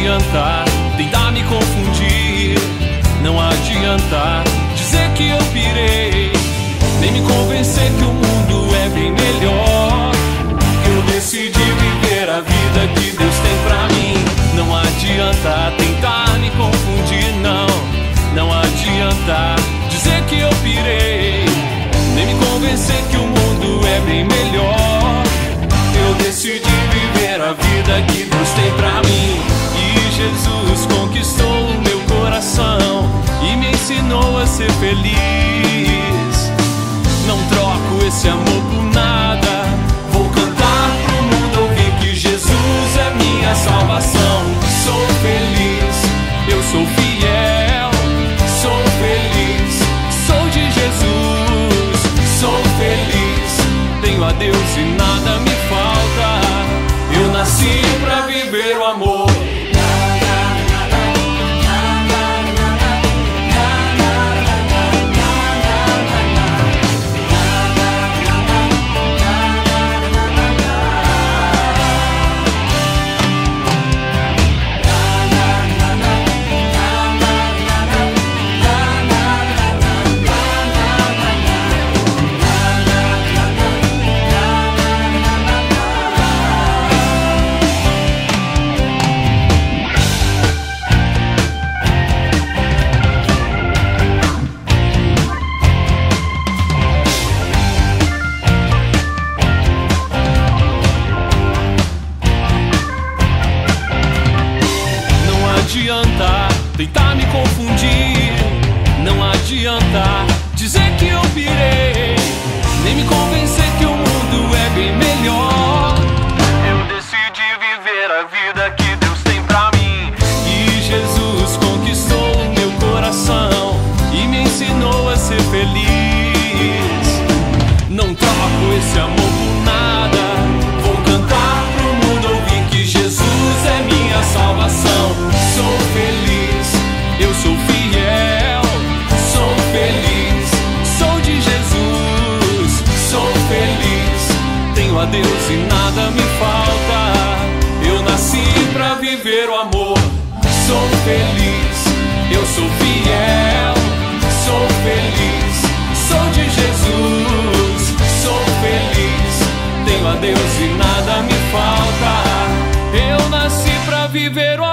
adianta tentar me confundir, não adianta dizer que eu pirei, nem me convencer que o mundo é bem melhor. Eu decidi viver a vida que Deus tem pra mim. Não adianta tentar me confundir, não adianta dizer que eu pirei, nem me convencer que o mundo é bem melhor. Eu decidi viver a vida que Deus tem pra mim. E Jesus conquistou o meu coração e me ensinou a ser feliz. Não troco esse amor por nada. Vou cantar pro mundo ouvir que Jesus é minha salvação. Sou feliz, eu sou fiel, sou feliz, sou de Jesus. Sou feliz, tenho a Deus e nada me falta. Eu nasci pra viver o amor. Não adianta tentar me confundir, não adianta dizer que eu pirei, nem me convencer que o mundo é bem melhor. Eu decidi viver a vida que Deus tem pra mim. E Jesus conquistou o meu coração e me ensinou a ser feliz. Não troco esse amor por nada. Vou cantar pro mundo ouvir que Jesus é minha salvação. Sou feliz, eu sou fiel, sou feliz, sou de Jesus. Sou feliz, tenho a Deus e nada me falta. Eu nasci pra viver o amor. Sou feliz, eu sou fiel, sou feliz, sou de Jesus. Sou feliz, tenho a Deus e nada me falta. Eu nasci pra viver o amor.